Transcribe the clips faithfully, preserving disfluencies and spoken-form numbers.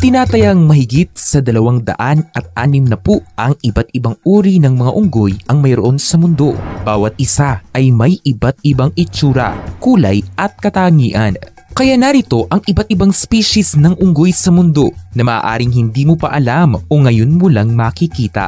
Tinatayang mahigit sa dalawang daan at anim na po ang iba't ibang uri ng mga unggoy ang mayroon sa mundo. Bawat isa ay may iba't ibang itsura, kulay at katangian. Kaya narito ang iba't ibang species ng unggoy sa mundo na maaaring hindi mo pa alam o ngayon mo lang makikita.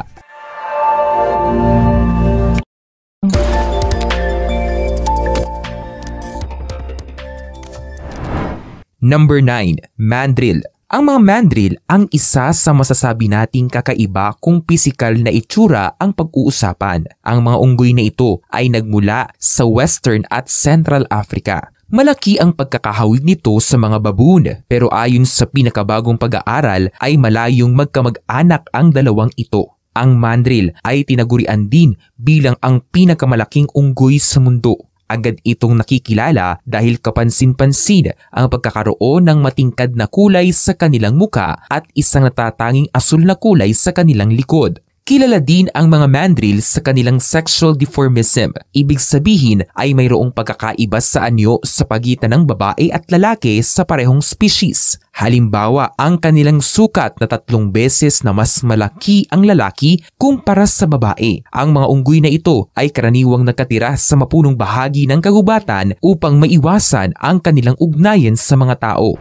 Number nine. Mandrill. Ang mga mandrill ang isa sa masasabi nating kakaiba kung pisikal na itsura ang pag-uusapan. Ang mga unggoy na ito ay nagmula sa Western at Central Africa. Malaki ang pagkakahawig nito sa mga baboon, pero ayon sa pinakabagong pag-aaral ay malayong magkamag-anak ang dalawang ito. Ang mandrill ay tinagurian din bilang ang pinakamalaking unggoy sa mundo. Agad itong nakikilala dahil kapansin-pansin ang pagkakaroon ng matingkad na kulay sa kanilang muka at isang natatanging asul na kulay sa kanilang likod. Kilala din ang mga mandrill sa kanilang sexual dimorphism. Ibig sabihin ay mayroong pagkakaiba sa anyo sa pagitan ng babae at lalaki sa parehong species. Halimbawa, ang kanilang sukat na tatlong beses na mas malaki ang lalaki kumpara sa babae. Ang mga unggoy na ito ay karaniwang nakatira sa mapunong bahagi ng kagubatan upang maiwasan ang kanilang ugnayan sa mga tao.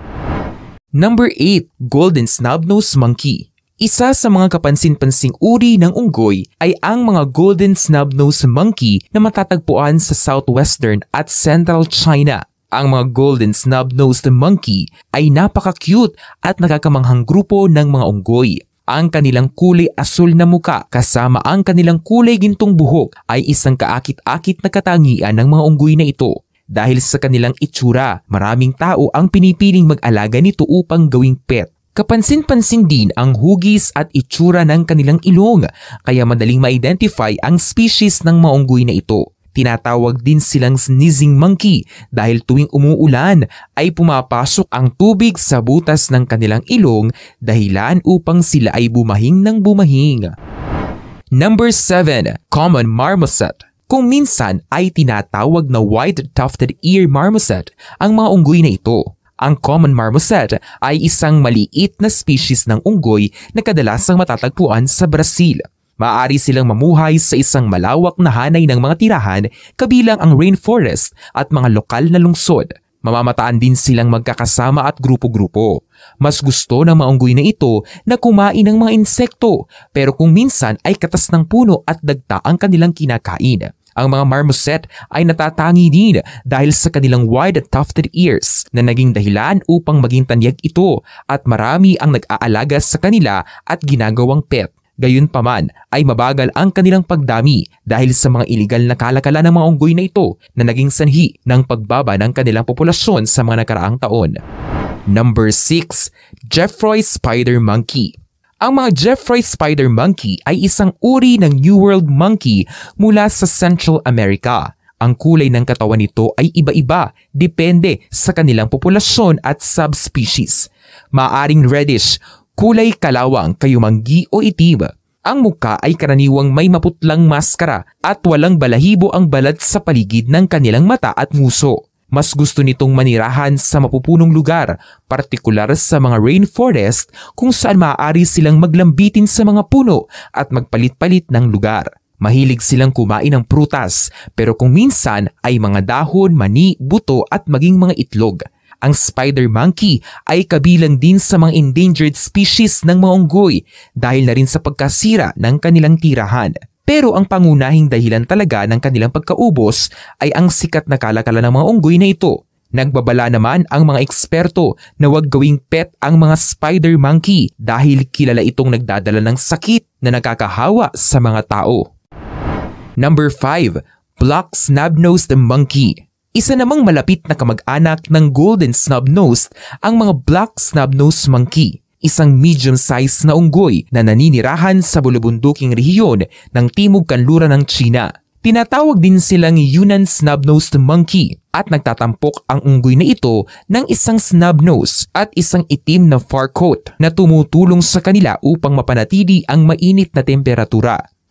Number eight. Golden Snub-Nosed Monkey. Isa sa mga kapansin-pansing uri ng unggoy ay ang mga Golden Snub-Nosed Monkey na matatagpuan sa southwestern at central China. Ang mga Golden Snub-Nosed Monkey ay napaka-cute at nakakamanghang grupo ng mga unggoy. Ang kanilang kulay asul na muka kasama ang kanilang kulay gintong buhok ay isang kaakit-akit na katangian ng mga unggoy na ito. Dahil sa kanilang itsura, maraming tao ang pinipiling mag-alaga nito upang gawing pet. Kapansin-pansin din ang hugis at itsura ng kanilang ilong kaya madaling ma-identify ang species ng mga unggoy na ito. Tinatawag din silang sneezing monkey dahil tuwing umuulan ay pumapasok ang tubig sa butas ng kanilang ilong dahilan upang sila ay bumahing ng bumahing. Number seven. Common Marmoset. Kung minsan ay tinatawag na white-tufted ear marmoset ang mga unggoy na ito. Ang common marmoset ay isang maliit na species ng unggoy na kadalasang matatagpuan sa Brazil. Maaari silang mamuhay sa isang malawak na hanay ng mga tirahan kabilang ang rainforest at mga lokal na lungsod. Mamamataan din silang magkakasama at grupo-grupo. Mas gusto ng mga unggoy na ito na kumain ng mga insekto pero kung minsan ay katas ng puno at dagta ang kanilang kinakain. Ang mga marmoset ay natatangi din dahil sa kanilang wide-tufted ears na naging dahilan upang maging tanyag ito at marami ang nag-aalaga sa kanila at ginagawang pet. Gayunpaman ay mabagal ang kanilang pagdami dahil sa mga iligal na kalakalan ng mga unggoy na ito na naging sanhi ng pagbaba ng kanilang populasyon sa mga nakaraang taon. Number six. Geoffroy Spider Monkey. Ang mga Geoffroy Spider Monkey ay isang uri ng New World monkey mula sa Central America. Ang kulay ng katawan nito ay iba-iba depende sa kanilang populasyon at subspecies. Maaring reddish, kulay kalawang, kayumanggi o itim. Ang muka ay karaniwang may maputlang maskara at walang balahibo ang balat sa paligid ng kanilang mata at nguso. Mas gusto nitong manirahan sa mapupunong lugar, partikular sa mga rainforest kung saan maaari silang maglambitin sa mga puno at magpalit-palit ng lugar. Mahilig silang kumain ng prutas pero kung minsan ay mga dahon, mani, buto at maging mga itlog. Ang spider monkey ay kabilang din sa mga endangered species ng mga unggoy dahil na rin sa pagkasira ng kanilang tirahan. Pero ang pangunahing dahilan talaga ng kanilang pagkaubos ay ang sikat na kalakalan ng mga unggoy na ito. Nagbabala naman ang mga eksperto na huwag gawing pet ang mga spider monkey dahil kilala itong nagdadala ng sakit na nakakahawa sa mga tao. Number five. Black Snub-Nosed Monkey. Isa namang malapit na kamag-anak ng Golden Snub-Nosed ang mga Black Snub-Nosed Monkey. Isang medium-sized na unggoy na naninirahan sa bulubunduking rehiyon ng Timog Kanluran ng China. Tinatawag din silang Yunnan Snub-Nosed Monkey at nagtatampok ang unggoy na ito ng isang snub nose at isang itim na fur coat na tumutulong sa kanila upang mapanatili ang mainit na temperatura.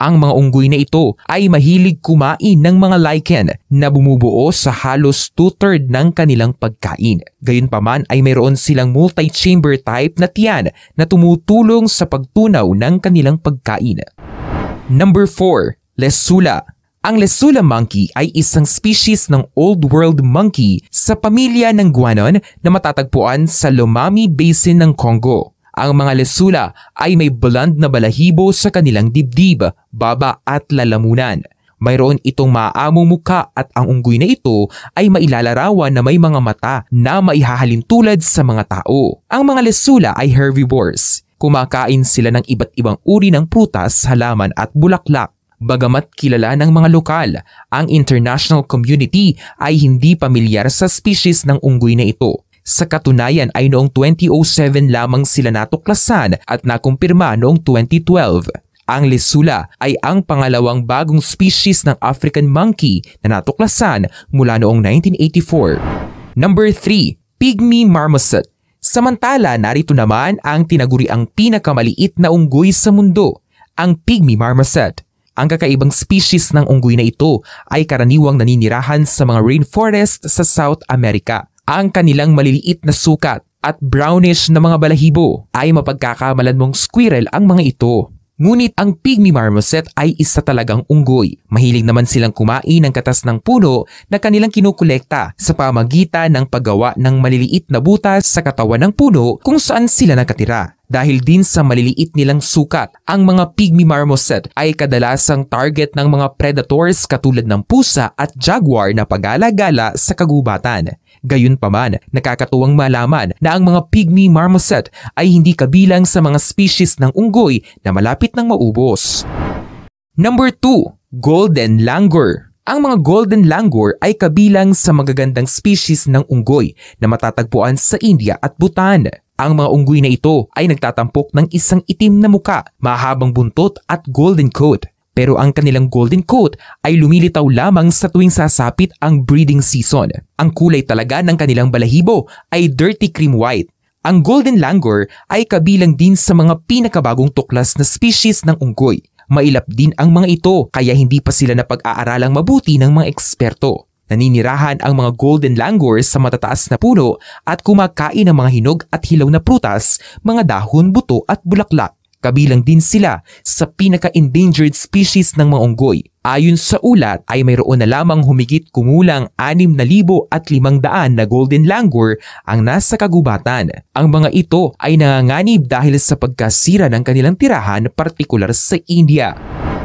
Ang mga unggoy na ito ay mahilig kumain ng mga lichen na bumubuo sa halos two-third ng kanilang pagkain. Gayunpaman ay mayroon silang multi-chamber type na tiyan na tumutulong sa pagtunaw ng kanilang pagkain. Number four. Lesula. Ang Lesula monkey ay isang species ng Old World monkey sa pamilya ng guanon na matatagpuan sa Lomami Basin ng Congo. Ang mga lesula ay may bland na balahibo sa kanilang dibdib, baba at lalamunan. Mayroon itong maaamong muka at ang unggoy na ito ay mailalarawan na may mga mata na maihahalin tulad sa mga tao. Ang mga lesula ay herbivores. Kumakain sila ng iba't ibang uri ng prutas, halaman at bulaklak. Bagamat kilala ng mga lokal, ang international community ay hindi pamilyar sa species ng unggoy na ito. Sa katunayan ay noong twenty oh seven lamang sila natuklasan at nakumpirma noong twenty twelve. Ang lesula ay ang pangalawang bagong species ng African monkey na natuklasan mula noong nineteen eighty-four. Number three. Pygmy marmoset. Samantala, narito naman ang tinaguriang pinakamaliit na unggoy sa mundo, ang Pygmy marmoset. Ang kakaibang species ng unggoy na ito ay karaniwang naninirahan sa mga rainforest sa South America. Ang kanilang maliliit na sukat at brownish na mga balahibo ay mapagkakamalan mong squirrel ang mga ito. Ngunit ang Pygmy marmoset ay isa talagang unggoy. Mahilig naman silang kumain ng katas ng puno na kanilang kinukolekta sa pamagitan ng paggawa ng maliliit na butas sa katawan ng puno kung saan sila nakatira. Dahil din sa maliliit nilang sukat, ang mga Pygmy marmoset ay kadalasang target ng mga predators katulad ng pusa at jaguar na pagala-gala sa kagubatan. Gayunpaman, nakakatuwang malaman na ang mga Pygmy marmoset ay hindi kabilang sa mga species ng unggoy na malapit nang maubos. Number two. Golden langur. Ang mga golden langur ay kabilang sa magagandang species ng unggoy na matatagpuan sa India at Bhutan. Ang mga unggoy na ito ay nagtatampok ng isang itim na muka, mahabang buntot at golden coat. Pero ang kanilang golden coat ay lumilitaw lamang sa tuwing sasapit ang breeding season. Ang kulay talaga ng kanilang balahibo ay dirty cream white. Ang golden langur ay kabilang din sa mga pinakabagong tuklas na species ng unggoy. Mailap din ang mga ito kaya hindi pa sila napag-aaralang mabuti ng mga eksperto. Naninirahan ang mga golden langur sa matataas na puno at kumakain ng mga hinog at hilaw na prutas, mga dahon, buto at bulaklak. Kabilang din sila sa pinaka-endangered species ng mga unggoy. Ayon sa ulat ay mayroon na lamang humigit kumulang anim na libo at limang daan na golden langur ang nasa kagubatan. Ang mga ito ay nanganganib dahil sa pagkasira ng kanilang tirahan, partikular sa India.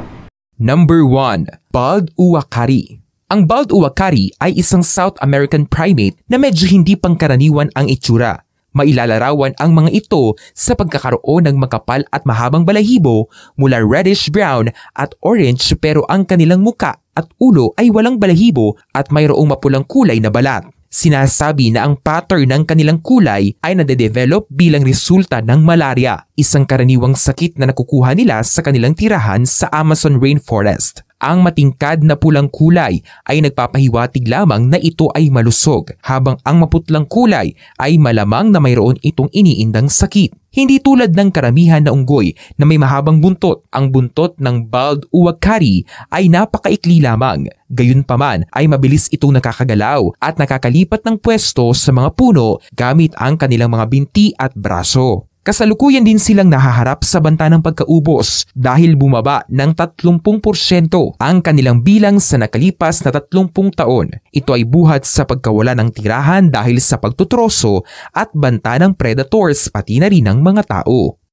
Number one. Bald uwakari. Ang bald uwakari ay isang South American primate na medyo hindi pangkaraniwan ang itsura. Mailalarawan ang mga ito sa pagkakaroon ng makapal at mahabang balahibo mula reddish-brown at orange, pero ang kanilang muka at ulo ay walang balahibo at mayroong mapulang kulay na balat. Sinasabi na ang pattern ng kanilang kulay ay nade-develop bilang resulta ng malaria, isang karaniwang sakit na nakukuha nila sa kanilang tirahan sa Amazon rainforest. Ang matingkad na pulang kulay ay nagpapahiwatig lamang na ito ay malusog, habang ang maputlang kulay ay malamang na mayroon itong iniindang sakit. Hindi tulad ng karamihan na unggoy na may mahabang buntot, ang buntot ng bald uwakari ay napakaikli lamang. Gayunpaman ay mabilis itong nakakagalaw at nakakalipat ng pwesto sa mga puno gamit ang kanilang mga binti at braso. Kasalukuyan din silang nahaharap sa banta ng pagkaubos dahil bumaba ng tatlumpu porsyento ang kanilang bilang sa nakalipas na tatlumpung taon. Ito ay buhat sa pagkawala ng tirahan dahil sa pagtutroso at banta ng predators pati na rin ng mga tao.